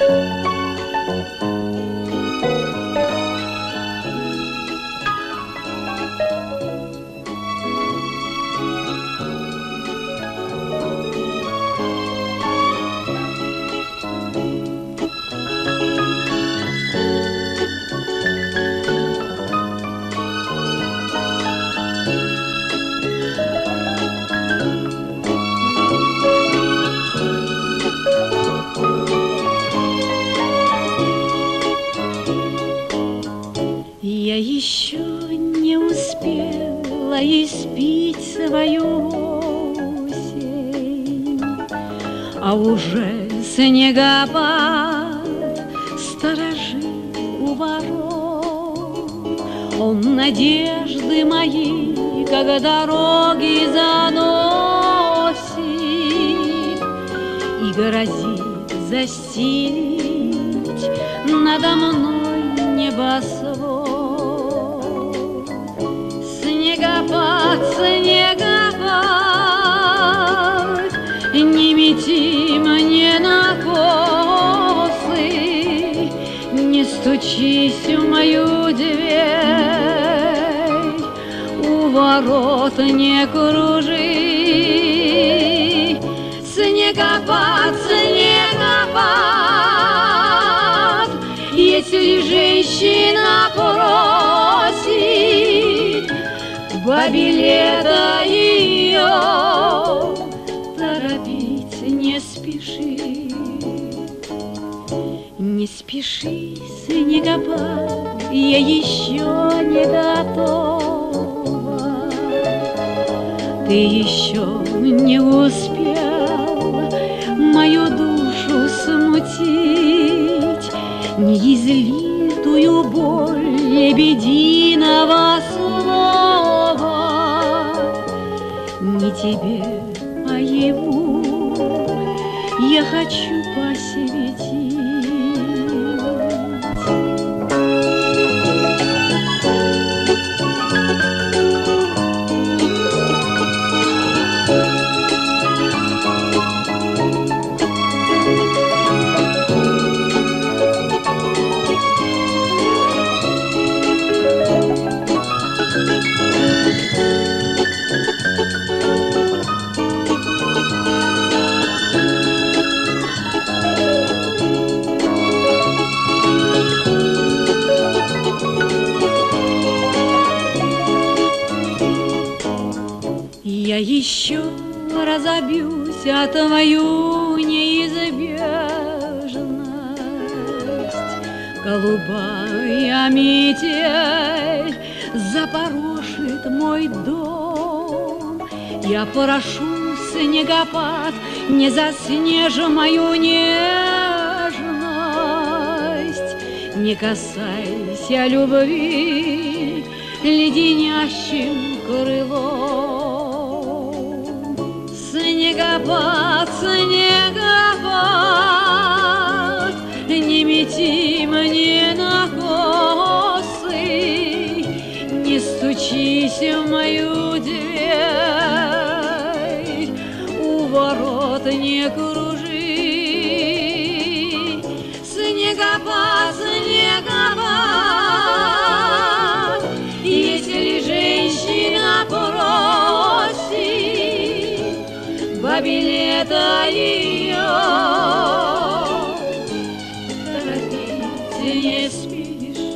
Я еще не успела испить свою осень, а уже снегопад сторожит у ворот. Он надежды мои, как дороги заносит, и грозит застелить надо мной небосвод. Снегопад, снегопад, не мети мне на косы, не стучись в мою дверь, у ворот не кружи. Снегопад, снегопад, если женщина просит бабе лето ее, торопить не спеши. Не спеши, снегопад, я еще не готова. Ты еще не успел мою душу смутить, неизлитую боль лебединого слова. Не тебе, а ему я хочу посвятить. Я еще разобьюсь о твою неизбежность. Голубая метель запорошит мой дом. Я прошу, снегопад, не заснежь мою нежность. Не касайся любви леденящим крылом. Снегопад, снегопад, не мети мне на косы, не стучись в мою дверь, у ворот не кружи. Снегопад, снегопад, если женщина просит бабе лето ее, торопить не спеши.